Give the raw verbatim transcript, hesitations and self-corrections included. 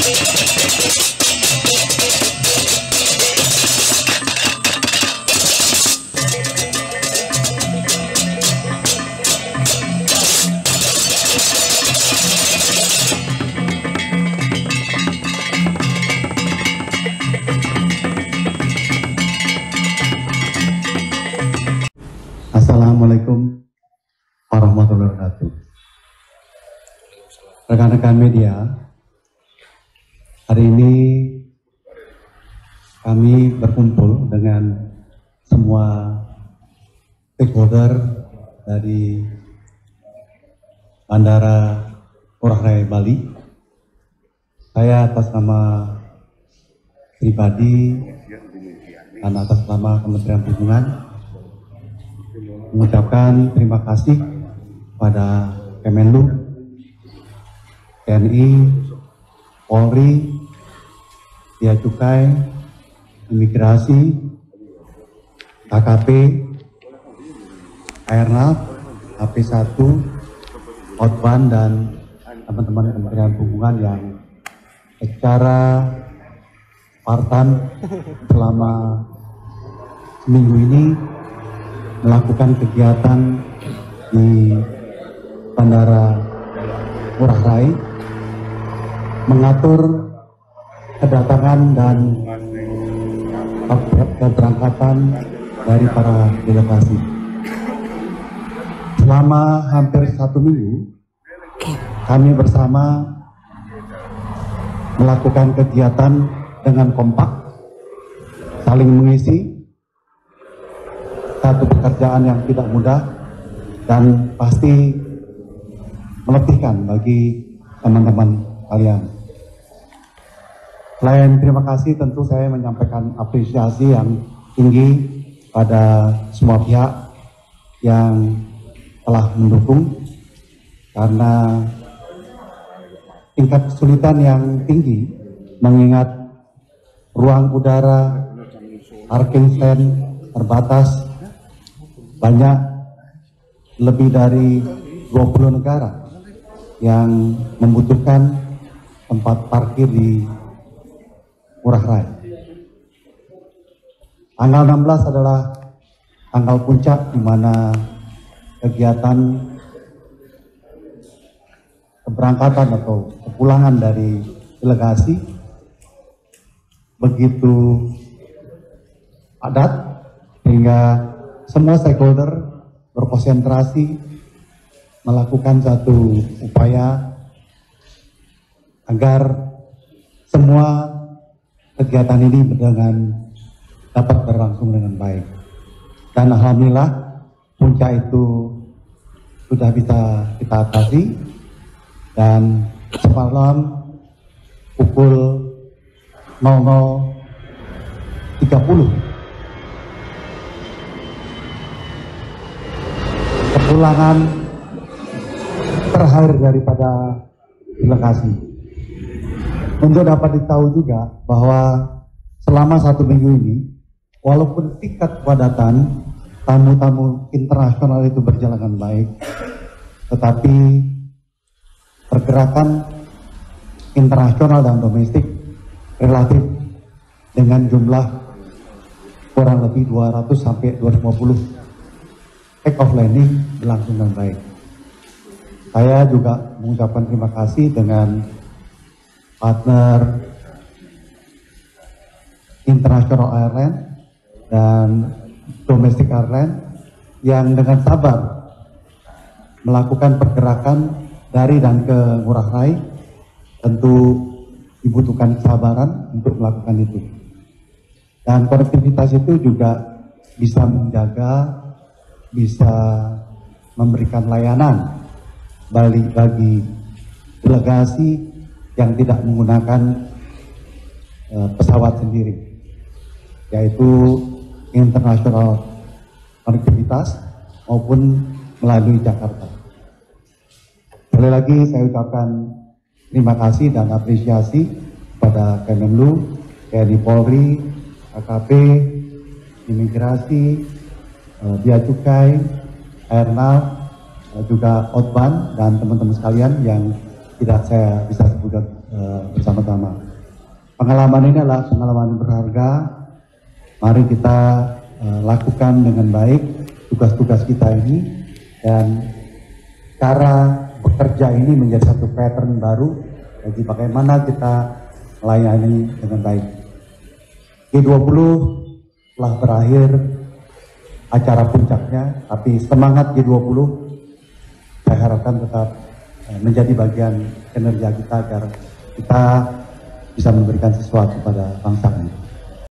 Assalamualaikum warahmatullahi wabarakatuh. Rekan-rekan media, hari ini kami berkumpul dengan semua stakeholder dari Bandara Ngurah Rai Bali. Saya atas nama pribadi dan atas nama Kementerian Perhubungan mengucapkan terima kasih kepada Kemenlu, T N I, Polri, Bea Cukai, Imigrasi, K K P, Airnav, H P satu, Hotban, dan teman-teman Kementerian Perhubungan yang secara part-time selama seminggu ini melakukan kegiatan di Bandara Ngurah Rai, mengatur kedatangan dan keberangkatan dari para delegasi. Selama hampir satu minggu, kami bersama melakukan kegiatan dengan kompak, saling mengisi, satu pekerjaan yang tidak mudah dan pasti meletihkan bagi teman-teman kalian. Selain terima kasih, tentu saya menyampaikan apresiasi yang tinggi pada semua pihak yang telah mendukung, karena tingkat kesulitan yang tinggi mengingat ruang udara, parking stand terbatas, banyak lebih dari dua puluh negara yang membutuhkan tempat parkir di Ngurah Rai. Tanggal enam belas adalah tanggal puncak di mana kegiatan keberangkatan atau kepulangan dari delegasi begitu padat sehingga semua stakeholder berkonsentrasi melakukan satu upaya agar semua kegiatan ini dengan dapat berlangsung dengan baik. Dan alhamdulillah puncak itu sudah bisa kita atasi, dan semalam pukul nol nol tiga puluh kepulangan terakhir daripada delegasi. Untuk dapat ditahu juga bahwa selama satu minggu ini, walaupun tingkat kepadatan tamu-tamu internasional itu berjalan dengan baik, tetapi pergerakan internasional dan domestik relatif dengan jumlah kurang lebih dua ratus sampai dua ratus lima puluh take off landing berlangsung dengan baik. Saya juga mengucapkan terima kasih dengan partner International Airline dan Domestic Airline yang dengan sabar melakukan pergerakan dari dan ke Ngurah Rai. Tentu dibutuhkan kesabaran untuk melakukan itu. Dan konektivitas itu juga bisa menjaga, bisa memberikan layanan bagi, bagi delegasi yang tidak menggunakan uh, pesawat sendiri, yaitu internasional konektivitas maupun melalui Jakarta. Sekali lagi saya ucapkan terima kasih dan apresiasi kepada Kemenlu, T N I Polri, K K P, Imigrasi, uh, Bea Cukai, Airnav, uh, juga Hotban, dan teman-teman sekalian yang tidak saya bisa sebutkan uh, bersama. bersama-sama. Pengalaman ini adalah pengalaman yang berharga. Mari kita uh, lakukan dengan baik tugas-tugas kita ini, dan cara bekerja ini menjadi satu pattern baru bagi bagaimana kita melayani dengan baik. G dua puluh telah berakhir acara puncaknya, tapi semangat G dua puluh saya harapkan tetap menjadi bagian kinerja kita agar kita bisa memberikan sesuatu pada bangsa ini.